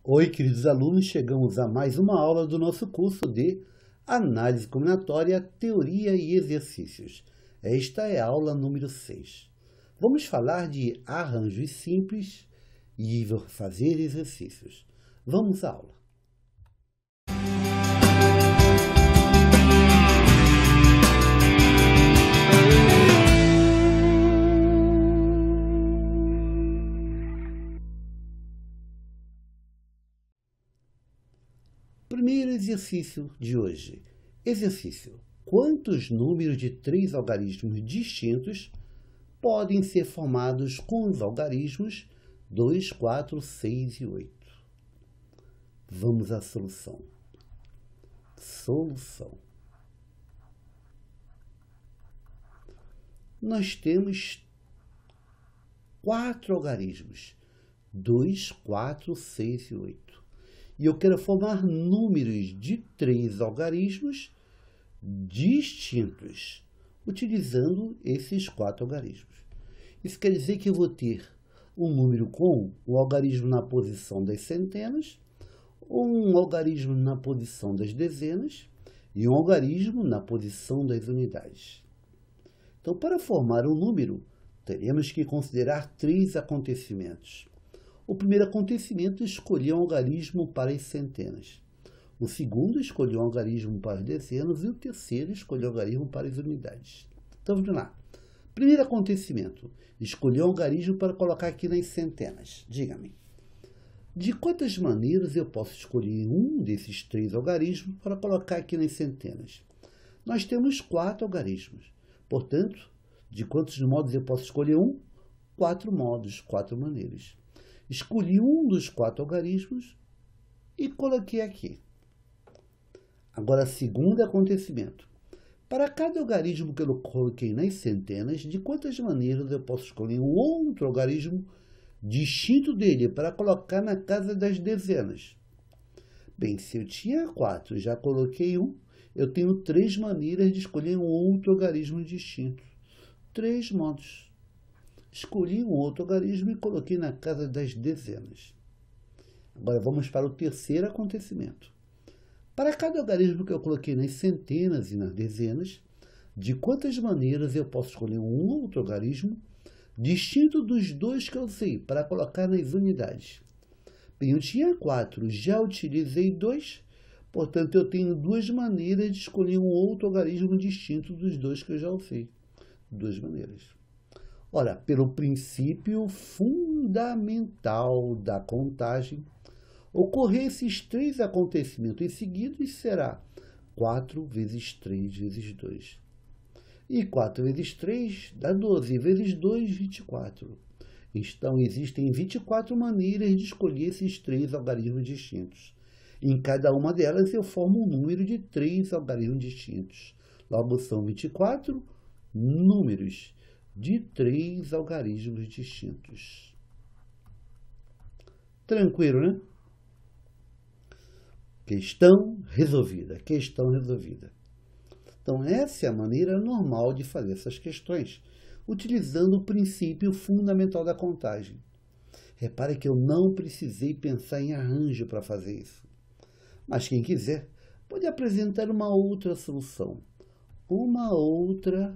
Oi, queridos alunos, chegamos a mais uma aula do nosso curso de Análise Combinatória, Teoria e Exercícios. Esta é a aula número 6. Vamos falar de arranjos simples e fazer exercícios. Vamos à aula. Primeiro exercício de hoje. Exercício: quantos números de 3 algarismos distintos podem ser formados com os algarismos 2, 4, 6 e 8? Vamos à solução. Solução. Nós temos 4 algarismos: 2, 4, 6 e 8. E eu quero formar números de 3 algarismos distintos, utilizando esses 4 algarismos. Isso quer dizer que eu vou ter um número com o algarismo na posição das centenas, um algarismo na posição das dezenas e um algarismo na posição das unidades. Então, para formar um número, teremos que considerar 3 acontecimentos. O primeiro acontecimento escolheu um algarismo para as centenas. O segundo escolheu um algarismo para as dezenas e o terceiro escolheu um algarismo para as unidades. Então, vamos lá. Primeiro acontecimento, escolheu um algarismo para colocar aqui nas centenas. Diga-me, de quantas maneiras eu posso escolher um desses 3 algarismos para colocar aqui nas centenas? Nós temos 4 algarismos. Portanto, de quantos modos eu posso escolher um? 4 modos, 4 maneiras. Escolhi um dos 4 algarismos e coloquei aqui. Agora, segundo acontecimento. Para cada algarismo que eu coloquei nas centenas, de quantas maneiras eu posso escolher um outro algarismo distinto dele para colocar na casa das dezenas? Bem, se eu tinha 4 e já coloquei um, eu tenho 3 maneiras de escolher um outro algarismo distinto. 3 modos. Escolhi um outro algarismo e coloquei na casa das dezenas. Agora vamos para o terceiro acontecimento. Para cada algarismo que eu coloquei nas centenas e nas dezenas, de quantas maneiras eu posso escolher um outro algarismo distinto dos 2 que eu usei para colocar nas unidades? Bem, eu tinha 4, já utilizei 2, portanto eu tenho 2 maneiras de escolher um outro algarismo distinto dos 2 que eu já usei. 2 maneiras. Ora, pelo princípio fundamental da contagem, ocorrer esses 3 acontecimentos em seguida será 4 vezes 3 vezes 2. E 4 vezes 3 dá 12, vezes 2, 24. Então, existem 24 maneiras de escolher esses 3 algarismos distintos. Em cada uma delas, eu formo um número de 3 algarismos distintos. Logo, são 24 números de 3 algarismos distintos. Tranquilo, né? Questão resolvida. Questão resolvida. Então, essa é a maneira normal de fazer essas questões, utilizando o princípio fundamental da contagem. Repare que eu não precisei pensar em arranjo para fazer isso. Mas quem quiser pode apresentar uma outra solução. Uma outra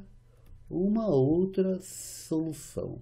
solução.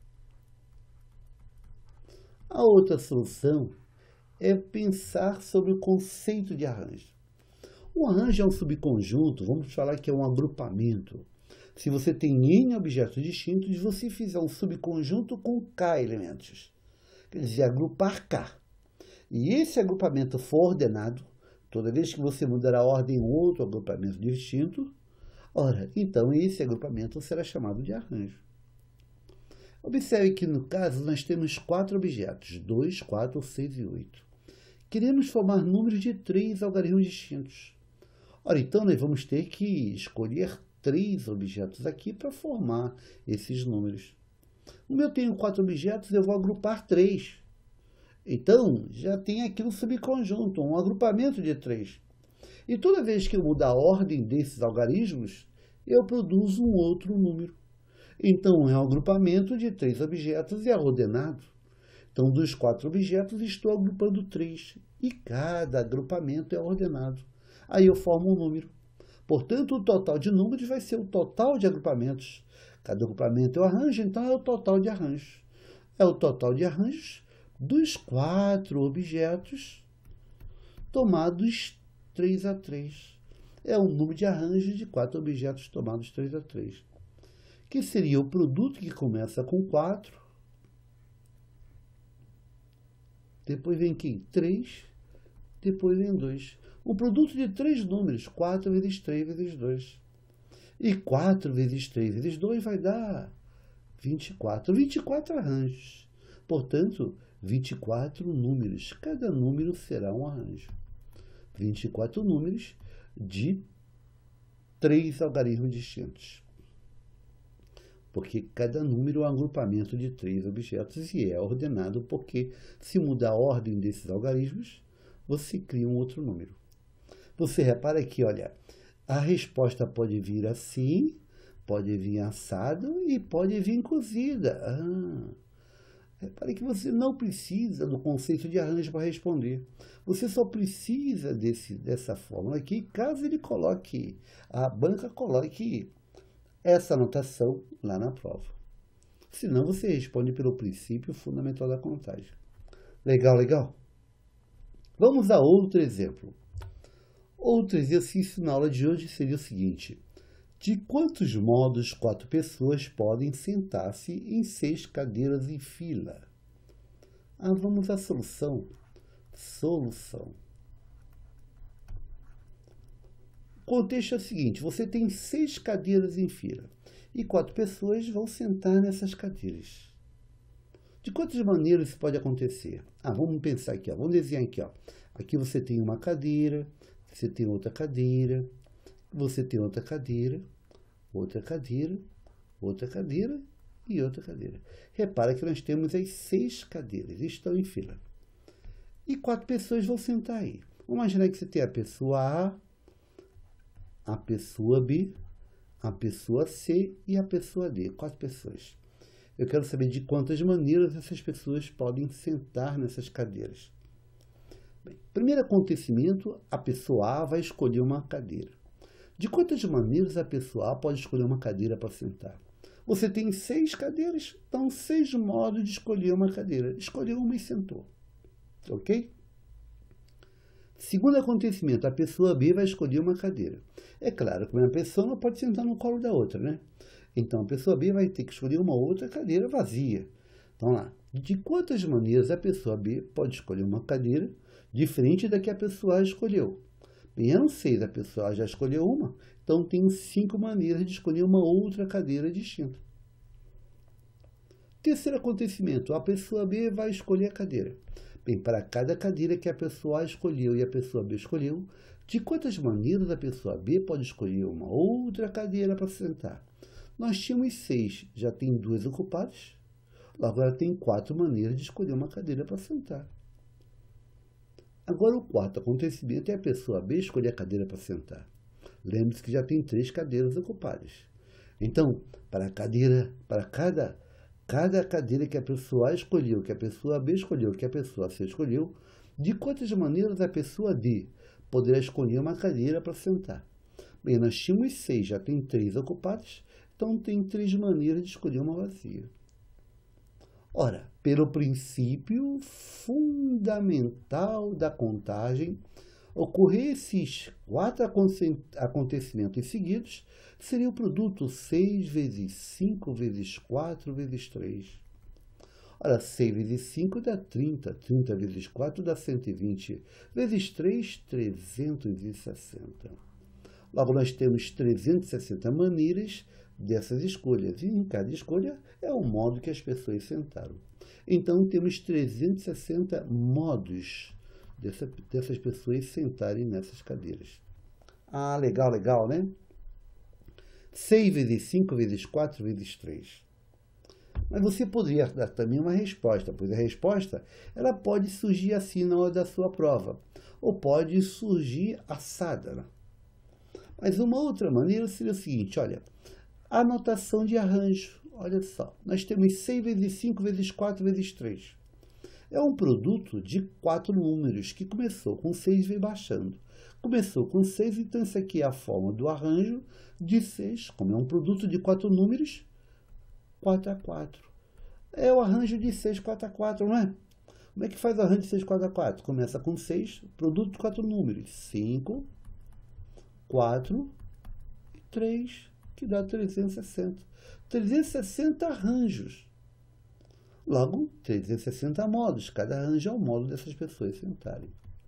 A outra solução é pensar sobre o conceito de arranjo. Um arranjo é um subconjunto, vamos falar que é um agrupamento. Se você tem N objetos distintos, você fizer um subconjunto com K elementos. Quer dizer, agrupar K. E esse agrupamento for ordenado, toda vez que você mudar a ordem, outro agrupamento distinto, ora, então esse agrupamento será chamado de arranjo. Observe que no caso nós temos 4 objetos, 2, 4, 6 e 8. Queremos formar números de 3 algarismos distintos. Ora, então nós vamos ter que escolher 3 objetos aqui para formar esses números. Como eu tenho 4 objetos, eu vou agrupar 3. Então, já tem aqui um subconjunto, um agrupamento de 3. E toda vez que eu mudar a ordem desses algarismos, eu produzo um outro número. Então, é um agrupamento de 3 objetos e é ordenado. Então, dos 4 objetos, estou agrupando 3. E cada agrupamento é ordenado. Aí eu formo um número. Portanto, o total de números vai ser o total de agrupamentos. Cada agrupamento eu arranjo, então é o total de arranjos. É o total de arranjos dos 4 objetos tomados 3 a 3. É o número de arranjos de 4 objetos tomados 3 a 3. Que seria o produto que começa com 4. Depois vem quem? 3. Depois vem 2. Um produto de 3 números, 4 vezes 3 vezes 2. E 4 vezes 3 vezes 2 vai dar 24. 24 arranjos. Portanto, 24 números. Cada número será um arranjo. 24 números de 3 algarismos distintos. Porque cada número é um agrupamento de 3 objetos e é ordenado porque, se mudar a ordem desses algarismos, você cria um outro número. Você repara aqui, olha, a resposta pode vir assim, pode vir assado e pode vir cozida. Repare que você não precisa do conceito de arranjo para responder. Você só precisa dessa fórmula aqui, caso ele coloque, a banca coloque essa anotação lá na prova. Senão você responde pelo princípio fundamental da contagem. Legal, legal? Vamos a outro exemplo. Outro exercício na aula de hoje seria o seguinte: de quantos modos 4 pessoas podem sentar-se em 6 cadeiras em fila? Vamos à solução. Solução. O contexto é o seguinte: você tem 6 cadeiras em fila e 4 pessoas vão sentar nessas cadeiras. De quantas maneiras isso pode acontecer? Vamos pensar aqui, vamos desenhar aqui. Aqui você tem uma cadeira, você tem outra cadeira, você tem outra cadeira, outra cadeira, outra cadeira e outra cadeira. Repara que nós temos as 6 cadeiras, estão em fila. E 4 pessoas vão sentar aí. Vamos imaginar que você tem a pessoa A pessoa B, a pessoa C e a pessoa D. 4 pessoas. Eu quero saber de quantas maneiras essas pessoas podem sentar nessas cadeiras. Bem, primeiro acontecimento, a pessoa A vai escolher uma cadeira. De quantas maneiras a pessoa A pode escolher uma cadeira para sentar? Você tem 6 cadeiras, então 6 modos de escolher uma cadeira. Escolheu uma e sentou. Ok? Segundo acontecimento, a pessoa B vai escolher uma cadeira. É claro que uma pessoa não pode sentar no colo da outra, né? Então, a pessoa B vai ter que escolher uma outra cadeira vazia. Então, lá, de quantas maneiras a pessoa B pode escolher uma cadeira diferente da que a pessoa A escolheu? Bem, eram 6, a pessoa A já escolheu uma, então tem 5 maneiras de escolher uma outra cadeira distinta. Terceiro acontecimento, a pessoa B vai escolher a cadeira. Bem, para cada cadeira que a pessoa A escolheu e a pessoa B escolheu, de quantas maneiras a pessoa B pode escolher uma outra cadeira para sentar? Nós tínhamos 6, já tem 2 ocupadas, agora tem 4 maneiras de escolher uma cadeira para sentar. Agora o quarto acontecimento é a pessoa B escolher a cadeira para sentar. Lembre-se que já tem 3 cadeiras ocupadas. Então, para cada cadeira que a pessoa A escolheu, que a pessoa B escolheu, que a pessoa C escolheu, de quantas maneiras a pessoa D poderá escolher uma cadeira para sentar? Bem, nós tínhamos 6, já tem 3 ocupadas, então tem 3 maneiras de escolher uma vazia. Ora, pelo princípio fundamental da contagem, ocorrer esses 4 acontecimentos seguidos seria o produto 6 vezes 5 vezes 4 vezes 3. Ora, 6 vezes 5 dá 30, 30 vezes 4 dá 120, vezes 3, 360. Logo, nós temos 360 maneiras dessas escolhas, e em cada escolha é o modo que as pessoas sentaram. Então, temos 360 modos dessas pessoas sentarem nessas cadeiras. Legal, legal, né? 6 vezes 5 vezes 4 vezes 3. Mas você poderia dar também uma resposta, pois a resposta ela pode surgir assim na hora da sua prova, ou pode surgir assada, né? Mas uma outra maneira seria o seguinte, olha, anotação de arranjo. Olha só, nós temos 6 vezes 5 vezes 4 vezes 3. É um produto de 4 números, que começou com 6 e veio baixando. Começou com 6, então isso aqui é a forma do arranjo de 6, como é um produto de 4 números, 4 a 4. É o arranjo de 6, 4 a 4, não é? Como é que faz o arranjo de 6, 4 a 4? Começa com 6, produto de 4 números, 5, 4 e 3, que dá 360. 360 arranjos. Logo, 360 modos. Cada arranjo é um modo dessas pessoas sentarem.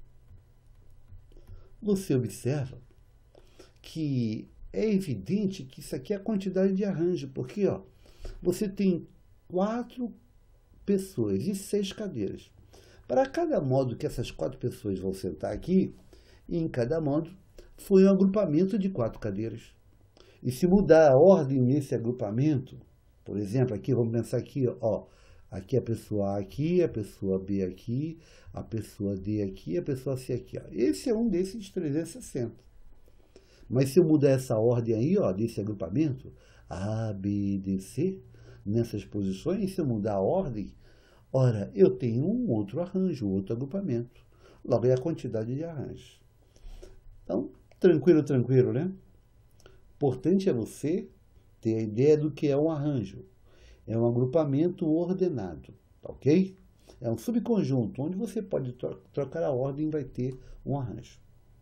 Você observa que é evidente que isso aqui é a quantidade de arranjo, porque ó, você tem 4 pessoas e 6 cadeiras. Para cada modo que essas 4 pessoas vão sentar aqui, em cada modo foi um agrupamento de 4 cadeiras. E se mudar a ordem nesse agrupamento, por exemplo, aqui, vamos pensar aqui, ó, aqui a pessoa A aqui, a pessoa B aqui, a pessoa D aqui, a pessoa C aqui. Ó. Esse é um desses de 360. Mas se eu mudar essa ordem aí, ó, desse agrupamento, A, B, D, C, nessas posições, se eu mudar a ordem, ora, eu tenho um outro arranjo, outro agrupamento. Logo, é a quantidade de arranjos. Então, tranquilo, tranquilo, né? Importante é você ter a ideia do que é um arranjo. É um agrupamento ordenado, tá ok? É um subconjunto, onde você pode trocar a ordem e vai ter um arranjo.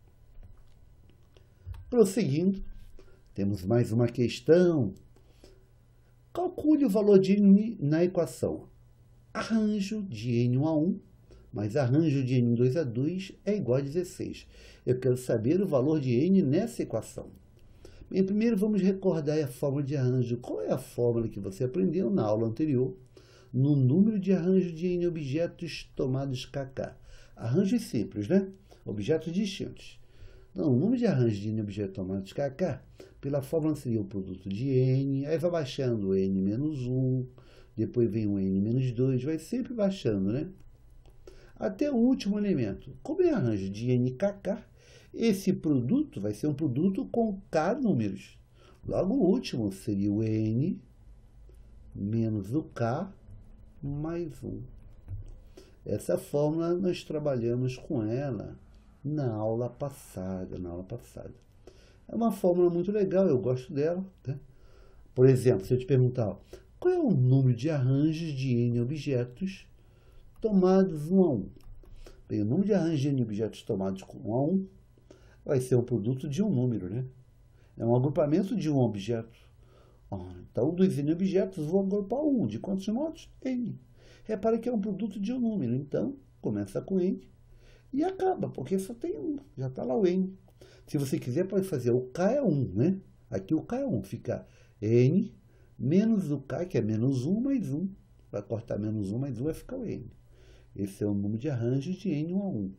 Prosseguindo, temos mais uma questão. Calcule o valor de n na equação. Arranjo de n1 a 1 mais arranjo de n2 a 2 é igual a 16. Eu quero saber o valor de n nessa equação. Bem, primeiro vamos recordar a fórmula de arranjo. Qual é a fórmula que você aprendeu na aula anterior? No número de arranjo de n objetos tomados kk. Arranjos simples, né? Objetos distintos. Então, o número de arranjos de n objetos tomados kk, pela fórmula seria o produto de n, aí vai baixando o n menos 1, depois vem o n menos 2, vai sempre baixando, né? Até o último elemento. Como é arranjo de nkk, esse produto vai ser um produto com k números. Logo, o último seria o n menos o k mais 1. Essa fórmula nós trabalhamos com ela na aula passada. É uma fórmula muito legal, eu gosto dela, né? Por exemplo, se eu te perguntar, qual é o número de arranjos de n objetos tomados 1 a 1? Bem, o número de arranjos de n objetos tomados 1 a 1 vai ser um produto de um número, né? É um agrupamento de um objeto. Então, dos n objetos, vou agrupar 1. De quantos modos? N. Repare que é um produto de um número. Então, começa com n e acaba, porque só tem 1. Já está lá o n. Se você quiser, pode fazer o k é 1, né? Aqui o k é 1. Fica n menos o k, que é menos 1 mais 1. Vai cortar menos 1 mais 1, vai ficar o n. Esse é o número de arranjos de n1 a 1.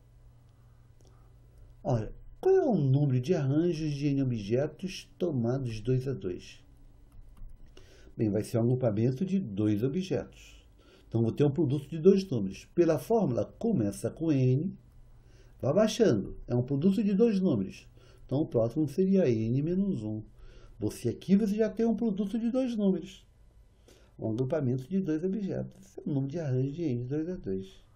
Olha, qual é o número de arranjos de n objetos tomados 2 a 2? Bem, vai ser um agrupamento de 2 objetos. Então, vou ter um produto de 2 números. Pela fórmula, começa com n, vai baixando. É um produto de 2 números. Então, o próximo seria n menos 1. Aqui você já tem um produto de 2 números. Um agrupamento de 2 objetos. Esse é o número de arranjo de n 2 a 2.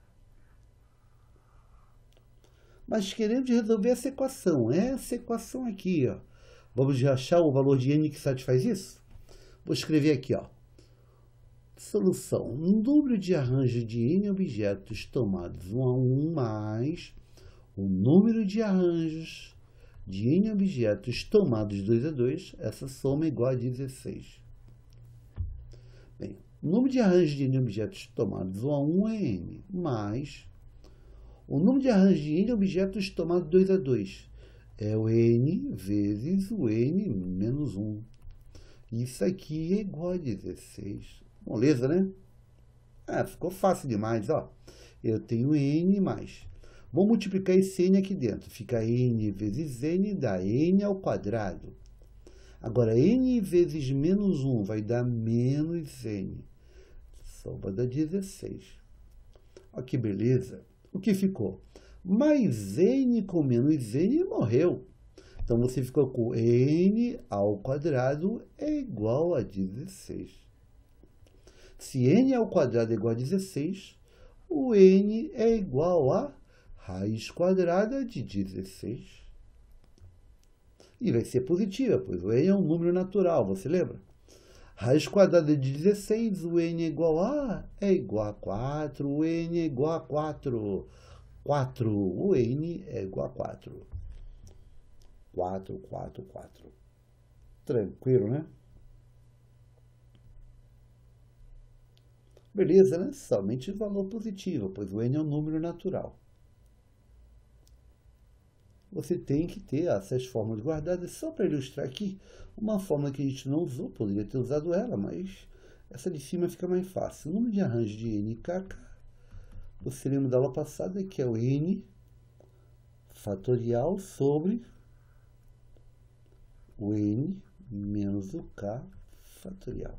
Mas queremos resolver essa equação. Essa equação aqui, ó. Vamos achar o valor de n que satisfaz isso? Vou escrever aqui, ó. Solução. Número de arranjos de n objetos tomados 1 a 1 mais o número de arranjos de n objetos tomados 2 a 2. Essa soma é igual a 16. Bem, o número de arranjos de n objetos tomados 1 a 1 é n, mais o número de arranjos de n objetos tomados 2 a 2 é o n vezes o n menos 1. Isso aqui é igual a 16. Moleza, né? Ficou fácil demais, ó. Eu tenho n mais. Vou multiplicar esse n aqui dentro. Fica n vezes n dá n ao quadrado. Agora, n vezes menos 1 vai dar menos n. Soma dá 16. Olha que beleza. O que ficou? Mais n com menos n morreu. Então, você ficou com n ao quadrado é igual a 16. Se n ao quadrado é igual a 16, o n é igual a raiz quadrada de 16. E vai ser positiva, pois o n é um número natural, você lembra? Raiz quadrada de 16, o n é igual a 4, o n é igual a 4. 4, o n é igual a 4. 4, 4, 4. Tranquilo, né? Beleza, né? Somente valor positivo, pois o n é um número natural. Você tem que ter essas fórmulas guardadas. Só para ilustrar aqui, uma fórmula que a gente não usou, poderia ter usado ela, mas essa de cima fica mais fácil. O número de arranjo de nkk, você lembra da aula passada, que é o n fatorial sobre o n menos o k fatorial.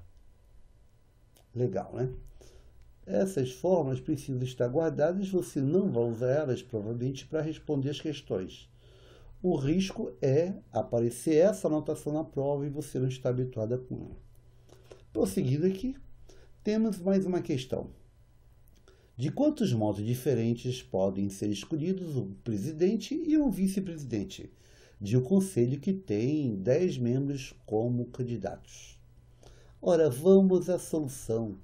Legal, né? Essas fórmulas precisam estar guardadas, você não vai usar elas, provavelmente, para responder as questões. O risco é aparecer essa anotação na prova e você não está habituada com ela. Prosseguindo aqui, temos mais uma questão. De quantos modos diferentes podem ser escolhidos o presidente e o vice-presidente de um conselho que tem 10 membros como candidatos? Ora, vamos à solução.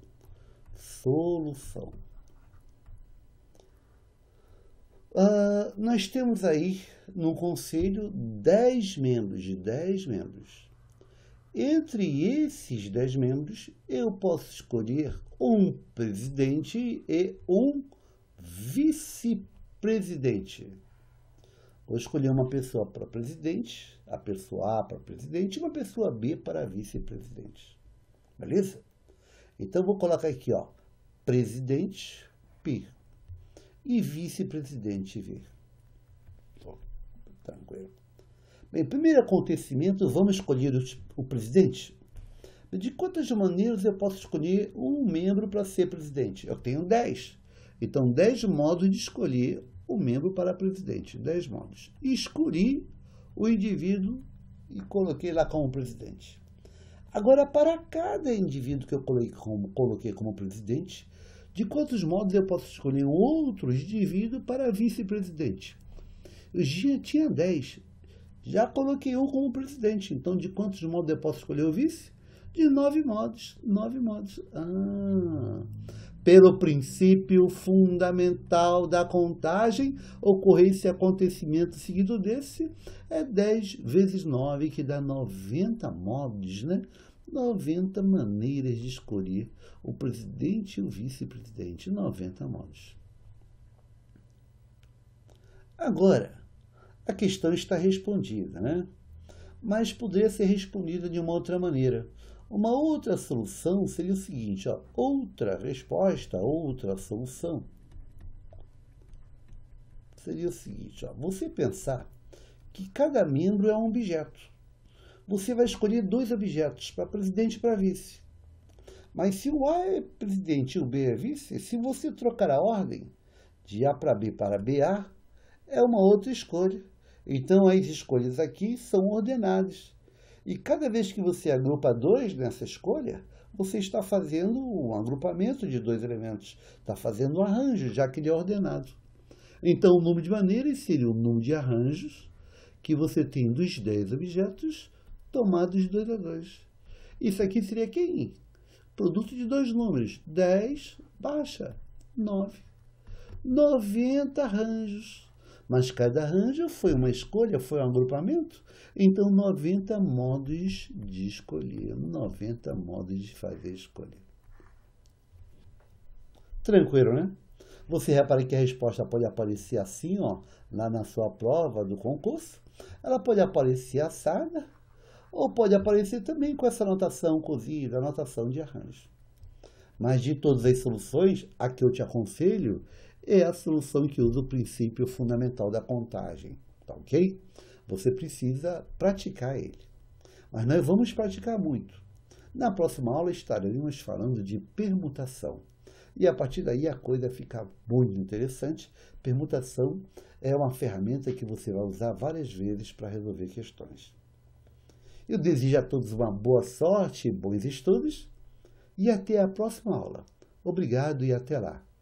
Nós temos aí no conselho 10 membros, de 10 membros. Entre esses 10 membros, eu posso escolher um presidente e um vice-presidente. Vou escolher uma pessoa para presidente, a pessoa A para presidente e uma pessoa B para vice-presidente. Beleza? Então, vou colocar aqui, ó, presidente P e vice-presidente V. Tranquilo. Bem, primeiro acontecimento, vamos escolher o presidente. De quantas maneiras eu posso escolher um membro para ser presidente? Eu tenho 10. Então, 10 modos de escolher o membro para presidente. 10 modos. E escolhi o indivíduo e coloquei lá como presidente. Agora, para cada indivíduo que eu coloquei como presidente, de quantos modos eu posso escolher um outro indivíduo para vice-presidente? Eu já tinha 10. Já coloquei um como presidente. Então, de quantos modos eu posso escolher o vice? De 9 modos. 9 modos. Pelo princípio fundamental da contagem, ocorrência e acontecimento seguido desse é 10 vezes 9, que dá 90 modos, né? 90 maneiras de escolher o presidente e o vice-presidente. 90 modos. Agora, a questão está respondida, né? Mas poderia ser respondida de uma outra maneira. Uma outra solução seria o seguinte, ó, outra resposta, outra solução. Seria o seguinte, ó, você pensar que cada membro é um objeto. Você vai escolher 2 objetos, para presidente e para vice. Mas se o A é presidente e o B é vice, se você trocar a ordem de A para B para BA, é uma outra escolha. Então, as escolhas aqui são ordenadas. E cada vez que você agrupa 2 nessa escolha, você está fazendo um agrupamento de 2 elementos. Está fazendo um arranjo, já que ele é ordenado. Então, o número de maneiras seria o número de arranjos que você tem dos 10 objetos tomados 2 a 2. Isso aqui seria quem? Produto de 2 números. 10 baixa 9. 90 arranjos. Mas cada arranjo foi uma escolha, foi um agrupamento. Então, 90 modos de escolher, 90 modos de fazer escolha. Tranquilo, né? Você repara que a resposta pode aparecer assim, ó, lá na sua prova do concurso. Ela pode aparecer assada, ou pode aparecer também com essa anotação cozida, anotação de arranjo. Mas de todas as soluções, a que eu te aconselho é a solução que usa o princípio fundamental da contagem, tá ok? Você precisa praticar ele. Mas nós vamos praticar muito. Na próxima aula estaremos falando de permutação. E a partir daí a coisa fica muito interessante. Permutação é uma ferramenta que você vai usar várias vezes para resolver questões. Eu desejo a todos uma boa sorte, bons estudos e até a próxima aula. Obrigado e até lá.